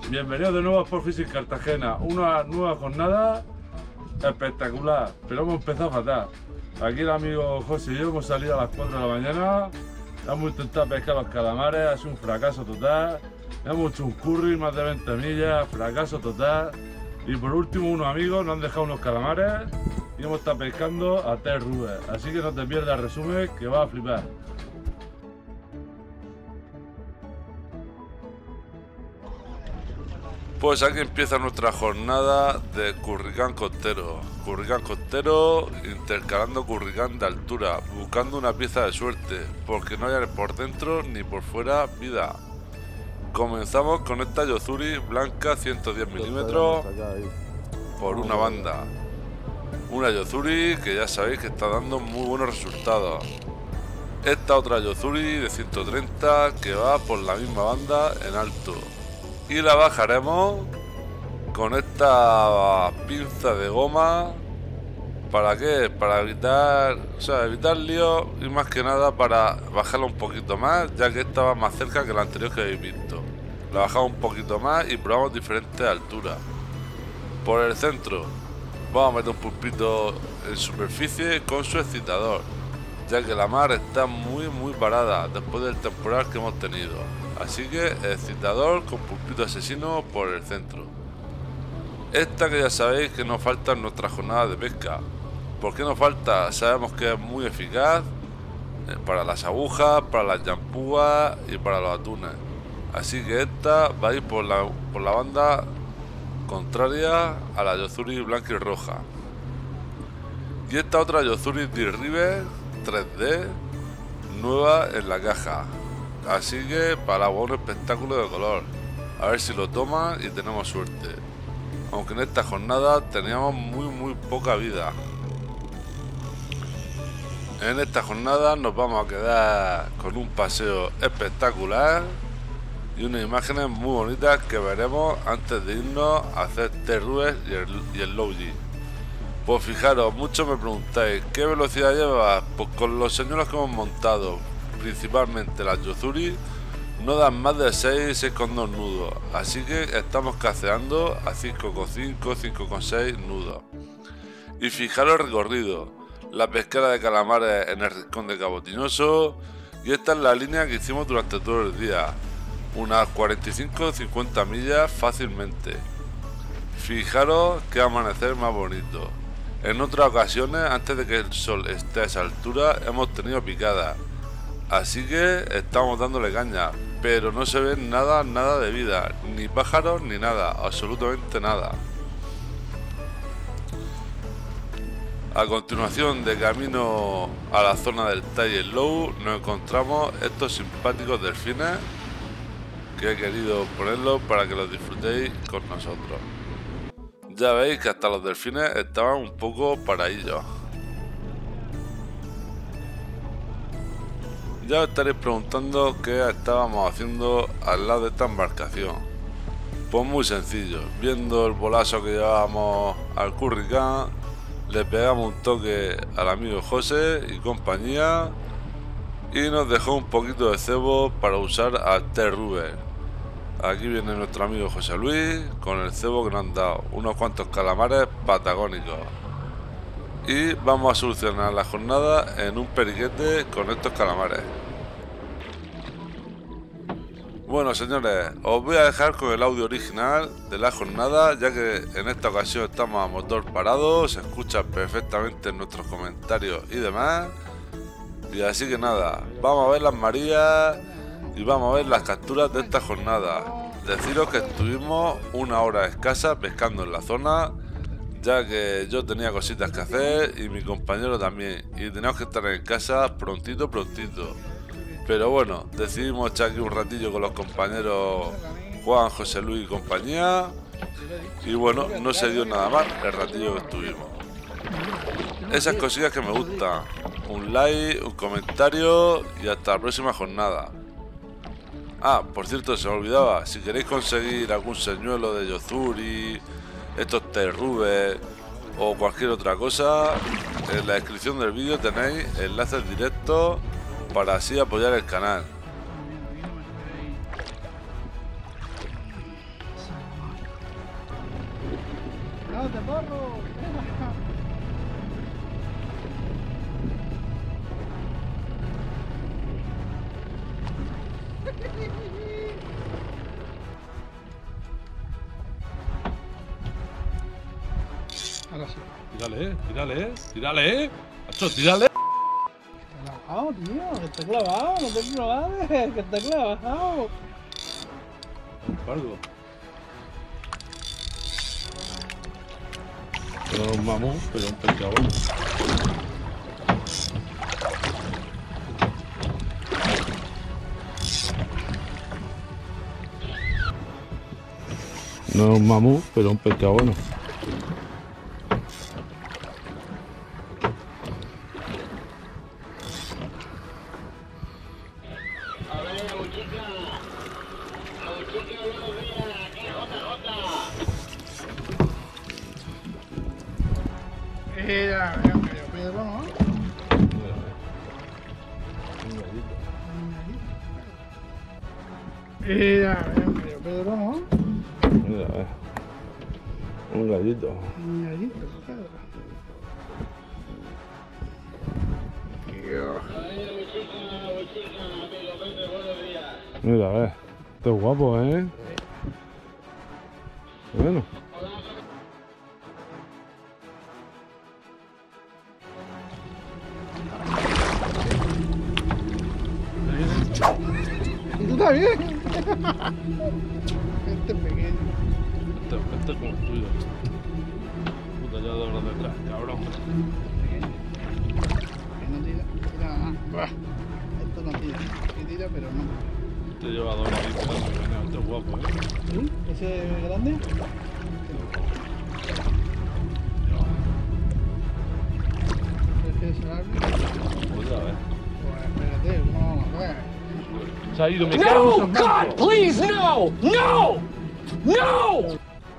Bienvenidos de nuevo a Sport Fishing Cartagena, una nueva jornada espectacular, pero hemos empezado fatal. Aquí el amigo José y yo hemos salido a las 4 de la mañana, hemos intentado pescar los calamares, ha sido un fracaso total, hemos hecho un curry más de 20 millas, fracaso total, y por último unos amigos nos han dejado unos calamares y hemos estado pescando a Ted Rubens, así que no te pierdas el resumen que vas a flipar. Pues aquí empieza nuestra jornada de curricán costero. Curricán costero intercalando curricán de altura, buscando una pieza de suerte, porque no hay por dentro ni por fuera vida. Comenzamos con esta Yo-Zuri blanca 110 milímetros por una banda. Una Yo-Zuri que ya sabéis que está dando muy buenos resultados. Esta otra Yo-Zuri de 130 que va por la misma banda en alto. Y la bajaremos con esta pinza de goma. ¿Para qué? Para evitar, evitar líos y más que nada para bajarla un poquito más, ya que esta va más cerca que la anterior que habéis visto. La bajamos un poquito más y probamos diferentes alturas. Por el centro vamos a meter un pulpito en superficie con su excitador, ya que la mar está muy parada después del temporal que hemos tenido. Así que excitador con pulpito asesino por el centro. Esta que ya sabéis que nos falta en nuestra jornada de pesca. ¿Por qué nos falta? Sabemos que es muy eficaz para las agujas, para las llampúas y para los atunes. Así que esta va a ir por la banda contraria a la Yo-Zuri blanca y roja. Y esta otra Yo-Zuri D-River 3D nueva en la caja. Así que para un espectáculo de color. A ver si lo toman y tenemos suerte. Aunque en esta jornada teníamos muy poca vida. En esta jornada nos vamos a quedar con un paseo espectacular y unas imágenes muy bonitas que veremos antes de irnos a hacer Ted Rubens y el Low G. Pues fijaros, muchos me preguntáis ¿qué velocidad lleva? Pues con los señuelos que hemos montado, principalmente las Yo-Zuri, no dan más de 6,2 nudos, así que estamos caceando a 5,5, 5,6 nudos. Y fijaros el recorrido, la pesquera de calamares en el rincón de Cabo Tinoso, y esta es la línea que hicimos durante todo el día, unas 45-50 millas fácilmente. Fijaros qué amanecer más bonito. En otras ocasiones, antes de que el sol esté a esa altura, hemos tenido picadas. Así que estamos dándole caña, pero no se ve nada de vida, ni pájaros ni nada, absolutamente nada. A continuación, de camino a la zona del Tai Low, nos encontramos estos simpáticos delfines que he querido ponerlos para que los disfrutéis con nosotros. Ya veis que hasta los delfines estaban un poco paradillos. Ya os estaréis preguntando qué estábamos haciendo al lado de esta embarcación. Pues muy sencillo, viendo el bolazo que llevábamos al curricán, le pegamos un toque al amigo José y compañía y nos dejó un poquito de cebo para usar al Ted Rubens. Aquí viene nuestro amigo José Luis con el cebo que nos han dado, unos cuantos calamares patagónicos. Y vamos a solucionar la jornada en un periquete con estos calamares. Bueno señores, os voy a dejar con el audio original de la jornada, ya que en esta ocasión estamos a motor parado, se escucha perfectamente en nuestros comentarios y demás. Y así que nada, vamos a ver las marías y vamos a ver las capturas de esta jornada. Deciros que estuvimos una hora escasa pescando en la zona, ya que yo tenía cositas que hacer y mi compañero también, y teníamos que estar en casa prontito. Pero bueno, decidimos echar aquí un ratillo con los compañeros Juan, José Luis y compañía, y bueno, no se dio nada mal el ratillo que estuvimos. Esas cosillas que me gustan, un like, un comentario y hasta la próxima jornada. Ah, por cierto, se me olvidaba, si queréis conseguir algún señuelo de Yo-Zuri, estos Ted Rubens o cualquier otra cosa, en la descripción del vídeo tenéis enlaces directos para así apoyar el canal. ¡Adelante, porro! Ahora sí. Tírale, Hacho, tírale. Está clavado, tío, que está clavado, no te clavades, que está clavado. Pardo. No un mamón, pero un pescado. No es un mamú, pero un pescado bueno. Mira, Pedro, ¿no? Mira, Pedro, ¿no? Mira, un gallito. Un gallito, Pedro. Mira, a ver. Este es guapo, ¿eh? Bueno. ¿Y tú también? Este pequeño. Este es como el tuyo. Puta, ya de horas detrás, cabrón. Que no tira, tira más. Buah. Esto no tira. Sí tira, pero no. Este lleva 2 horas y pico, este es guapo, ¿eh? ¿Sí? ¿Ese grande? ¿Prefieres el árbol? Pues ya ves. Pues espérate, ¿cómo vamos a ver? Se ha ido, me cago en No, God, please, no! No! No!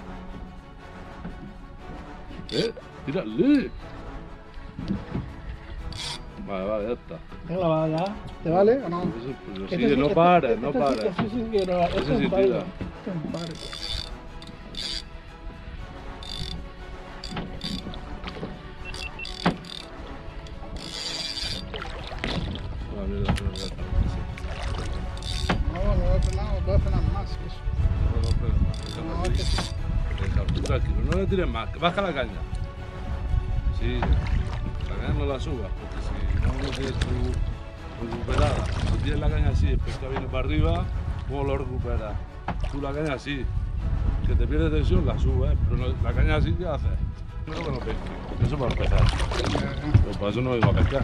Tírale. Vale, ya está. Venga, va ya. ¿Te vale o no? Pero Este sigue, sí- no este- pares, este no sí- pares. Este sí que no, este Ese es sí un pargo. tira. Este es un pargo. Ah, mierda, pero ya está. No, no voy a frenar, no puedo frenar más que eso. No, No, este sí. tú tranquilo, no le tires más, que baja la caña. Sí, la caña no la subas, porque si no tienes tu recuperada, si tienes la caña así, el pescado viene para arriba, ¿cómo lo recuperas? Tú la caña así, que te pierdes tensión, la subes, pero no, la caña así, ¿qué haces? Creo que no pesques, eso para empezar. Pues para eso no vengo a pescar.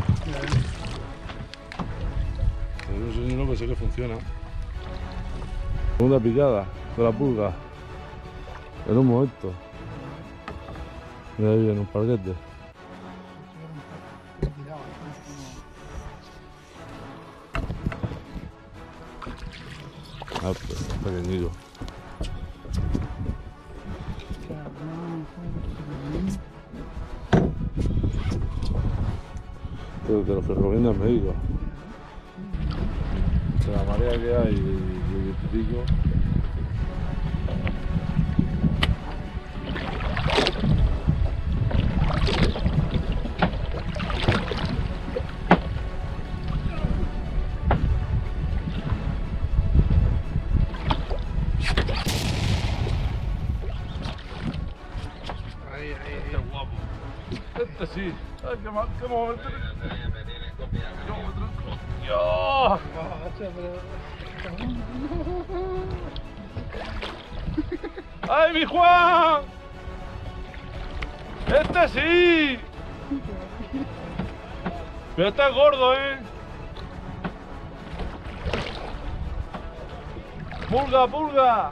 Pero eso yo no pensé que funciona. Segunda picada de la pulga. En un momento. Mira ahí viene un parquete. Ah, pues, pequeñito. Te lo recomiendo en México. De la marea que hay y pico. Ahí, ahí, Este es guapo. Este sí. Ay, qué momento. ¡Dios! ¡Ay, mi Juan! ¡Este sí! Pero este es gordo, ¿eh? ¡Pulga, pulga!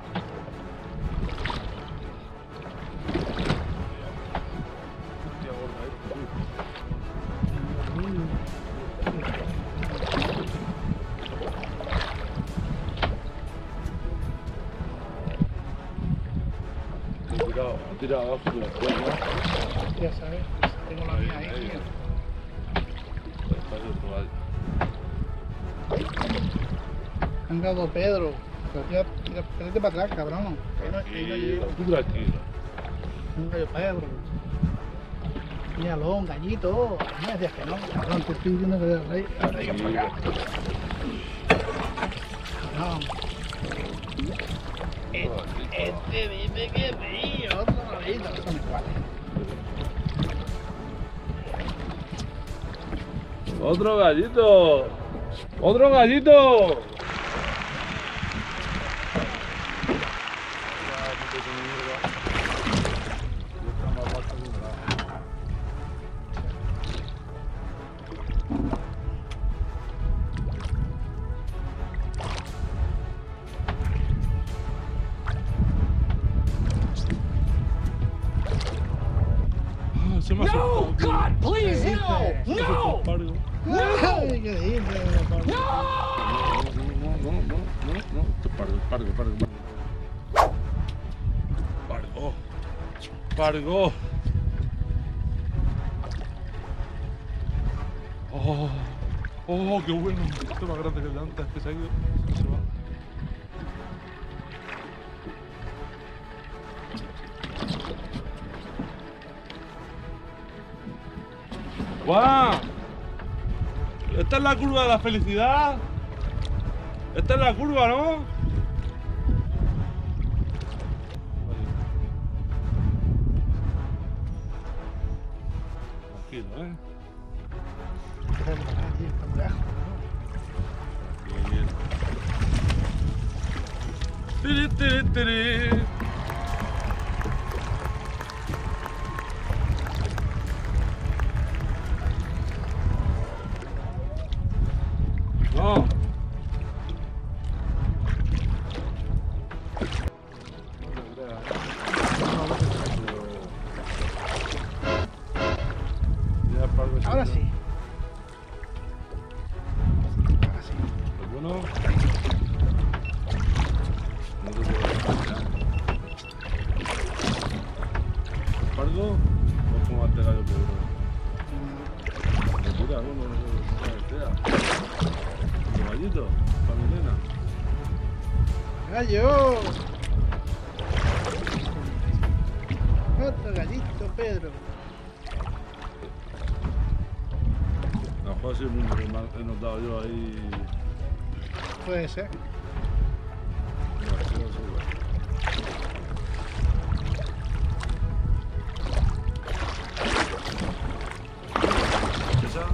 Ha tirado abajo de la cuerda. Ya sabes, tengo la mía ahí. Han dado Pedro. Pero tira, espérate para atrás, cabrón. Ahí no llego. Tú tranquilo. Un gallo Pedro. Míralo, un gallito. Me decías que no, cabrón, te estoy diciendo que le rey. Venga para acá. No. Este dice que sí, otro gallito, son iguales. ¡Otro gallito! ¡Otro gallito! No, God, please, no! No! Ay, ¿qué dices? Pargo. Oh, qué bueno. Esto es más grande que el de antes, que se ha ido. Se va. ¡Guau! Esta es la curva de la felicidad. Esta es la curva, ¿no? Tranquilo, ¿eh? Está muy lejos, Bien. Tiri, tiri, tiri. No. Ahora sí. Ahora sí. Bueno. No te puedo dejar. ¿Pargo? ¿O como este gallo Pedro? Mira, no sea. ¿Un gallito? ¿Para mi nena? ¡Gallo! Otro gallito, Pedro. A lo mejor ha sido el mismo que he notado yo ahí. Puede ser. Mira, sí, lo sube. ¿Esa?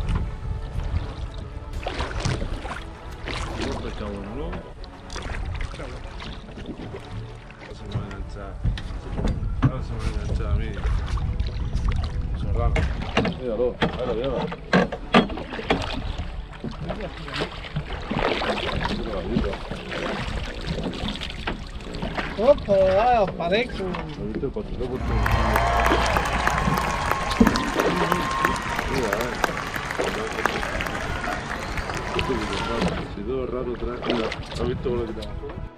¿Cómo te cago en uno? Ahora se me va a enganchar. Ahora se me va a enganchar a mí. Serrano. Míralo, ahí lo lleva. ¡Opa! ¡Os parezco! ¿Lo viste? El patito puesto. Mira, Si todo el rato atrás. Mira, ¿has visto lo que te